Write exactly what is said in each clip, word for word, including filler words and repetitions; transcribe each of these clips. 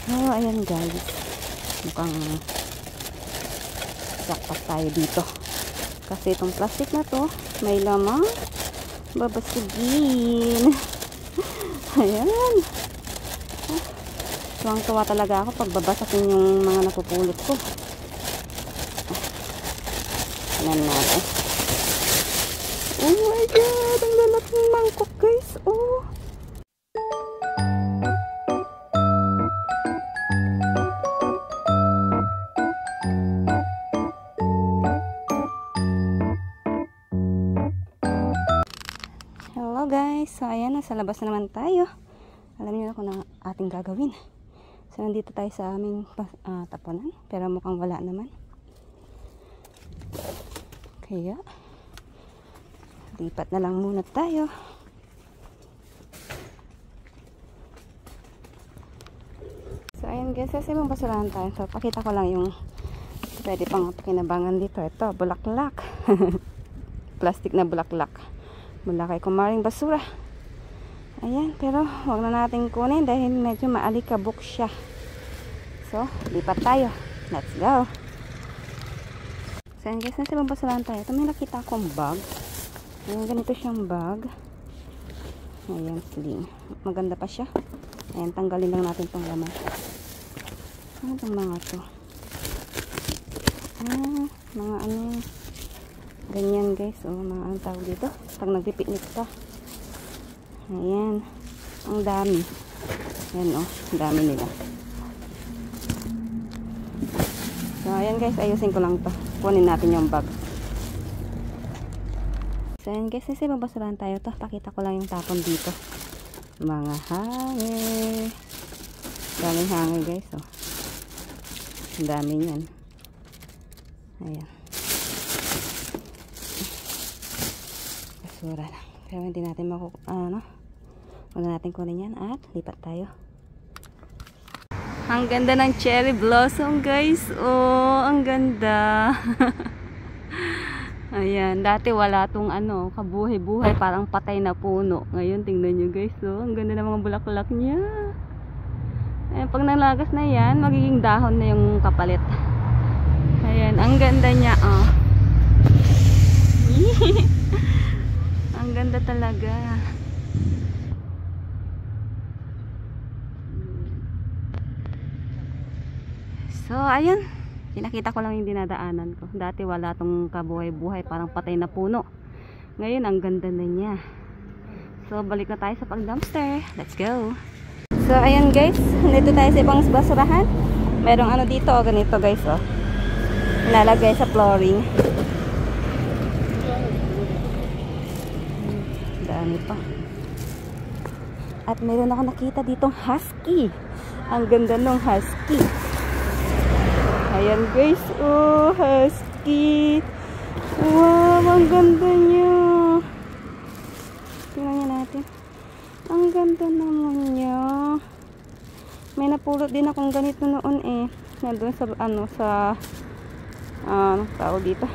So, ayan guys. Mukhang jackpot tayo dito. Kasi itong plastic na to, may lamang babasugin. Ayan. Tuwang-tuwa talaga ako pag babasakin yung mga napupulot ko. Ayan natin. Oh my god! Ang lalaking mangkok guys. Oh! Hello guys. So ayan, nasa labas na naman tayo. Alam niyo na kung ano ating gagawin. So nandito tayo sa aming uh, tapunan. Pero mukhang wala naman. Kaya lipat na lang muna tayo. So ayan guys, kasi mong basurahan tayo. So pakita ko lang yung pwede pang pakinabangan dito. Ito, bulaklak. Plastic na bulaklak mula kay kumaring basura. Ayan, pero wag na natin kunin dahil medyo maalikabok siya. So lipat tayo. Let's go. So ayan guys, nasa mong basurahan tayo. Ito, may nakita akong bag. Ayan, ganito siyang bag. Ayan, sling. Maganda pa siya. Ayan, tanggalin lang natin tong laman. Ano itong mga to? Ah, mga ano. Ganyan guys. O, mga anong tawag dito. Pag nagpipiknik ka. Ayan. Ang dami. Ayan o. Ang dami nila. So, ayan guys. Ayusin ko lang to. Kunin natin yung bag. So ayan guys, kasi magbasurahan tayo to. Pakita ko lang yung tapon dito. Mga hangin. Daming hangin guys. Oh. Ang dami yan. Ayan. Basura lang. Pero hindi natin maku... Ano? Huwag na natin kunin yan. At lipat tayo. Ang ganda ng cherry blossom guys. Oh, ang ganda. Ayan, dati wala tong ano, kabuhay-buhay, parang patay na puno. Ngayon, tingnan nyo guys, oh, ang ganda ng mga bulaklak niya. Ayan, pag nalagas na yan, magiging dahon na yung kapalit. Ayan, ang ganda niya, oh. Ang ganda talaga. So, ayan. Pinakita ko lang yung dinadaanan ko. Dati wala tong kabuhay-buhay, parang patay na puno. Ngayon, ang ganda na niya. So, balik na tayo sa pag-dumpster. Let's go! So, ayan guys. Nandito tayo sa ibang basurahan. Merong ano dito, o ganito guys, oh. Nilalagay sa flooring. Dami pa. At meron ako nakita ditong husky. Ang ganda nung husky. Ayan guys, oh, husky. Wow, ang ganda niya. Tingnan niya natin. Ang ganda naman niya. May napulot din akong ganito noon eh. Nandun sa, ano, sa, ano, uh, tao dito.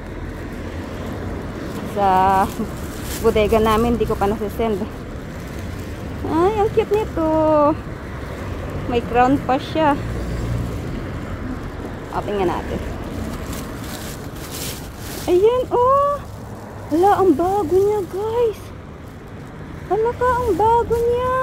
Sa bodega namin, di ko pa nasisend. Ay, ang cute nito. May crown pa siya. O, tingnan natin. Ayan, oh. Hala, ang bago niya, guys. Hala ka, ang bago niya.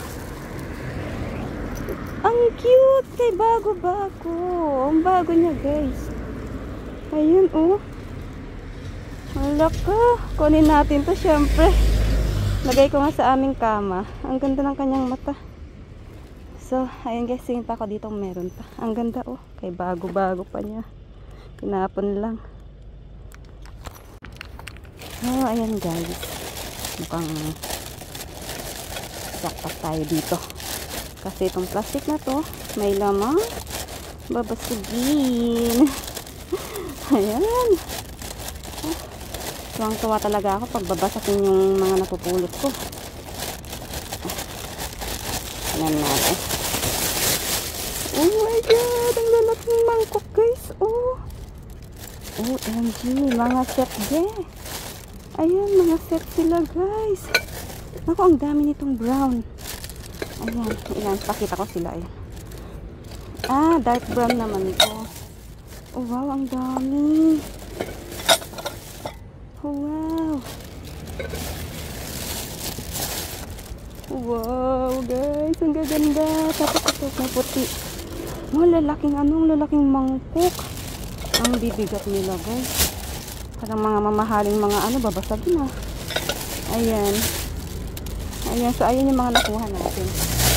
Ang cute. Kay bago-bago. Ang bago niya, guys. Ayan, oh. Hala ka. Kunin natin to, syempre. Lagay ko nga sa aming kama. Ang ganda ng kanyang mata. So, ayun guys, tingin pa ako dito meron pa. Ang ganda oh, kay bago-bago pa niya. Pinapon lang. Oh, ayan guys. Mukhang jackpot tayo dito. Kasi itong plastic na to, may lamang babasugin. Ayan. Oh, tuwang-tuwa talaga ako pag babasakin yung mga napupulot ko. Ayan natin. Oh my god, ang lalaking mangkok guys. Oh, O M G, mga set de. Ayan, mga set sila guys. Naku, ang dami nitong brown. Ayan, ilan, pakita ko sila. Ayan. Ah, dark brown naman ito. Oh, wow, ang dami. Oh, wow. Wow, guys. Ang gaganda. Tapos ito, may puti. Oh, lalaking anong, lalaking mangkok. Ang bibigat nila, guys. Parang mga mamahaling mga ano, babasagin na. Ayan. Ayan, so ayan yung mga nakuha natin.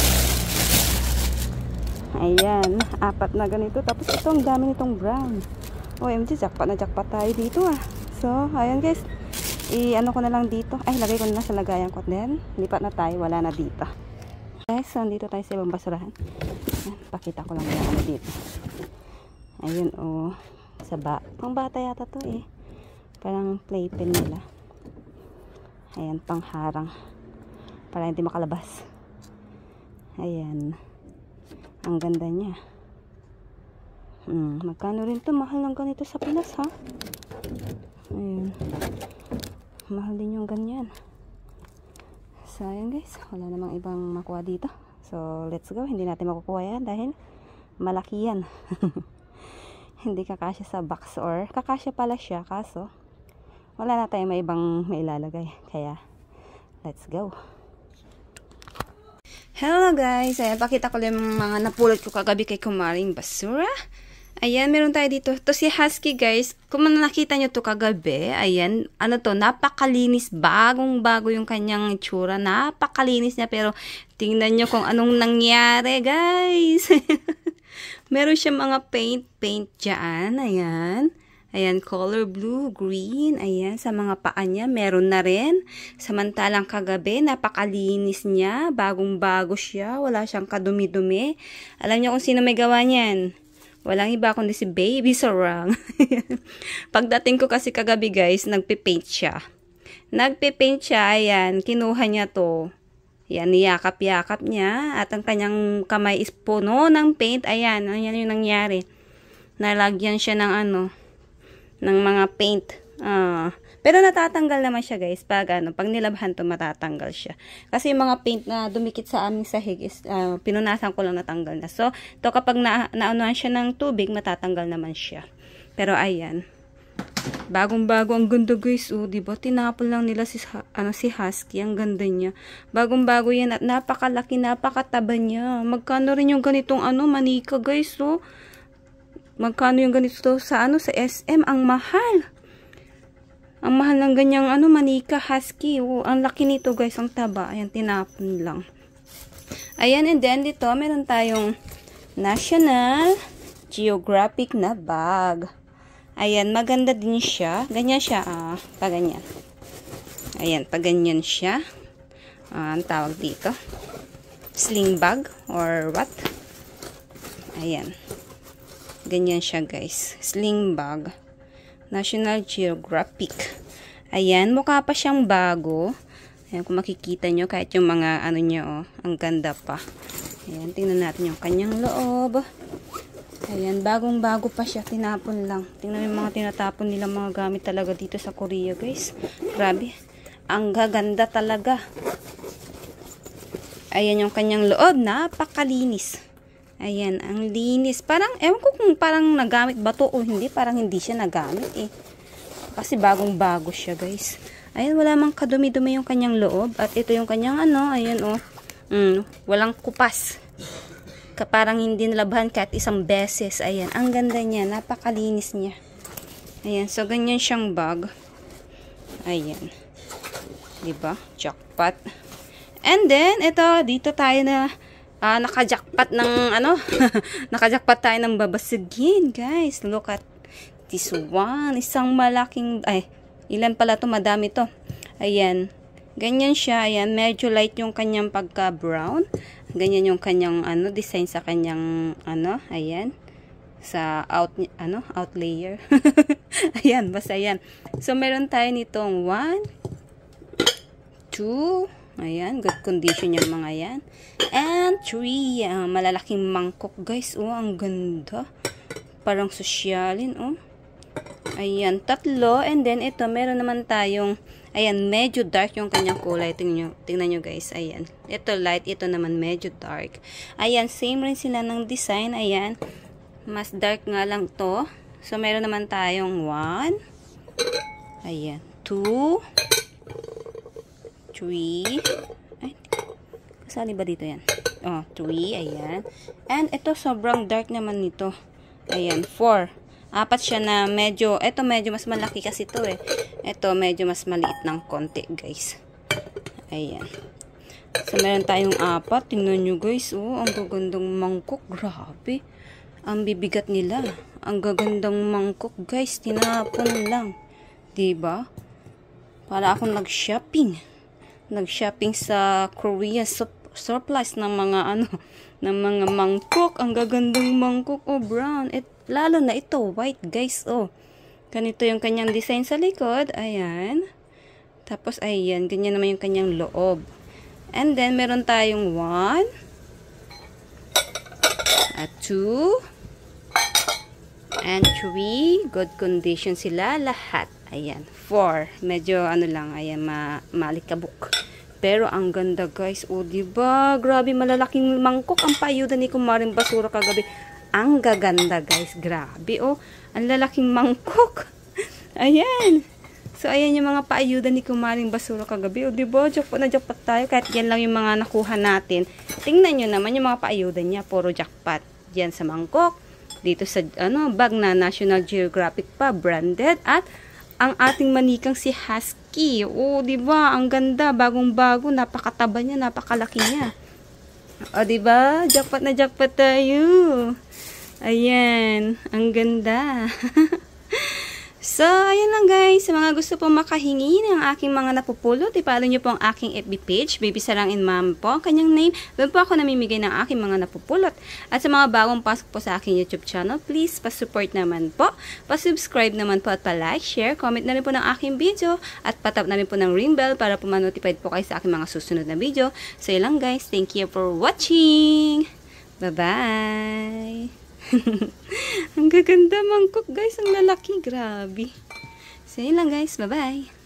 Ayan, apat na ganito. Tapos ito, ang dami nitong brown. O M G, jackpot na jackpot tayo dito ah. So, ayan guys. I-ano ko na lang dito. Ay, lagay ko na sa lagayan ko. Then, lipat na tayo. Wala na dito. Guys, so, dito tayo sa ibang basurahan. Ayan, pakita ko lang yung ano dito. Ayun, oh. Sa ba. Pang bata yata to eh. Parang playpen nila. Ayan, pangharang. Para hindi makalabas. Ayan. Ang ganda niya. Hmm, magkano rin to? Mahal lang ganito sa Pinas, ha? Ayan. Mahal din yung ganyan. So, ayan guys. Wala namang ibang makuha dito. So, let's go. Hindi natin makukuha yan dahil malaki yan. Hindi kakasya sa box or kakasya pala siya. Kaso, wala na tayong may ibang mailalagay. Kaya, let's go. Hello guys, ayan, pakita ko lang yung mga napulot ko kagabi kay Kumaring Basura. Ayan, meron tayo dito. To si Husky guys, kung nakita nyo to kagabi, ayan, ano to, napakalinis, bagong bago yung kanyang itsura, napakalinis niya, pero tingnan nyo kung anong nangyari guys. Meron siya mga paint, paint dyan, ayan. Ayan, color blue, green. Ayan, sa mga paa niya, meron na rin. Samantalang kagabi, napakalinis niya. Bagong-bago siya. Wala siyang kadumi-dumi. Alam niyo kung sino may gawa niyan? Walang iba kundi si Baby Sarang. Pagdating ko kasi kagabi guys, nagpe-paint siya. Nagpe-paint siya, ayan, kinuha niya to. Ayan, niyakap-yakap niya. At ang kanyang kamay is puno ng paint. Ayan, ayan yung nangyari. Nalagyan siya ng ano, ng mga paint. Uh, pero natatanggal naman siya guys. Pag, ano, pag nilabhan to, matatanggal siya. Kasi yung mga paint na dumikit sa aming sahig is uh, pinunasan ko lang natanggal na. So, to kapag na, naunuhan siya ng tubig, matatanggal naman siya. Pero ayan. Bagong-bago ang ganda guys. Oh, diba? Tinapon lang nila si, ano, si Husky. Ang ganda niya. Bagong-bago yan at napakalaki, napakataba niya. Magkano rin yung ganitong ano, manika guys. Oh. Magkano yung ganito sa ano sa S M? Ang mahal. Ang mahal ng ganyang ano manika Husky. Oh, ang laki nito guys, ang taba. Ayan, tinapon lang. Ayan, and then dito meron tayong National Geographic na bag. Ayan, maganda din siya. Ganyan siya, ah, pag ganyan. Ayan, pag ganyan siya. Ah, ang tawag dito. Sling bag or what? Ayan. Ganyan siya guys. Sling bag. National Geographic. Ayan. Mukha pa siyang bago. Ayan. Kung makikita nyo. Kahit yung mga ano nyo. Oh, ang ganda pa. Ayan. Tingnan natin yung kanyang loob. Ayan. Bagong bago pa siya. Tinapon lang. Tingnan yung mga tinatapon nila mga gamit talaga dito sa Korea guys. Grabe. Ang gaganda talaga. Ayan yung kanyang loob. Napakalinis. Ayan, ang linis. Parang, ewan ko kung parang nagamit ba to o hindi. Parang hindi siya nagamit eh. Kasi bagong-bago siya guys. Ayan, wala mang kadumi-dumi yung kanyang loob. At ito yung kanyang ano, ayan oh. Mm, walang kupas. Parang hindi nalabhan kahit isang beses. Ayan, ang ganda niya. Napakalinis niya. Ayan, so ganyan siyang bag. Ayan. Diba? Jackpot. And then, ito, dito tayo na Ah, uh, naka-jackpot ng ano, naka-jackpot tayo ng babasagin, guys. Look at this one. Isang malaking, ay, ilan pala to, madami to. Ayan. Ganyan siya, ayan. Medyo light yung kanyang pagka-brown. Ganyan yung kanyang, ano, design sa kanyang, ano, ayan. Sa out, ano, out layer. Ayan, basta ayan. So, meron tayo nitong one, two, ayan, good condition yung mga yan. And three, uh, malalaking mangkok guys. Oh, ang ganda. Parang sosyalin, oh. Ayan, tatlo. And then ito, meron naman tayong Ayan, medyo dark yung kanyang kulay. Tingnan nyo, tingnan nyo guys. Ayan. Ito light, ito naman medyo dark. Ayan, same rin sila ng design. Ayan. Mas dark nga lang to. So, meron naman tayong one. Ayan. two. three. Ay, kasali ba dito yan? Oh, three. Ayan. And ito, sobrang dark naman nito. Ayan, four. Apat siya na medyo, ito medyo mas malaki kasi ito eh. Ito medyo mas maliit ng konti guys. Ayan. So meron tayong apat. Tingnan nyo guys. Oh, ang gagandang mangkok. Grabe. Ang bibigat nila. Ang gagandang mangkok guys. Tinapon lang. Diba? Para akong nag-shopping. Nag-shopping sa Korea surplus ng mga ano, ng mga mangkok. Ang gagandang mangkok. Oh, brown. It lalo na ito, white guys, oh. Ganito yung kanyang design sa likod. Ayan. Tapos, ayan. Ganyan naman yung kanyang loob. And then, meron tayong one. At two. And three. Good condition sila lahat. Ayan. Four. Medyo, ano lang, ayan, ma malikabok. Pero, ang ganda guys. Oh, diba? Grabe, malalaking mangkok. Ang paayuda ni Kumaring Basura kagabi. Ang gaganda guys, grabe oh, ang lalaking mangkok. Ayan. So ayan yung mga paayuda ni Kumaring Basura kagabi. O diba, jackpot na jackpot tayo. Kahit yan lang yung mga nakuha natin. Tingnan nyo naman yung mga paayuda niya, puro jackpot. Yan sa mangkok, dito sa ano, bag na National Geographic pa, branded. At ang ating manikang si Husky. O diba, ang ganda, bagong bago, napakataba niya, napakalaki niya. O diba, jackpot na jackpot tayo. Ayan, ang ganda. So, ayan lang guys. Sa mga gusto pong makahingi ng aking mga napupulot, ipalo nyo po ang aking F B page, Baby Sarangin Mom po ang kanyang name. Doon po ako namimigay ng aking mga napupulot. At sa mga bagong pasok po sa aking YouTube channel, please pa-support naman po. Pa-subscribe naman po at pa-like, share, comment na rin po ng aking video. At patap na rin po ng ring bell para po ma-notified po kayo sa aking mga susunod na video. So, ayan lang guys. Thank you for watching. Bye-bye. Ang gaganda mangkok guys, ang lalaki, grabe. So yun lang guys, bye bye.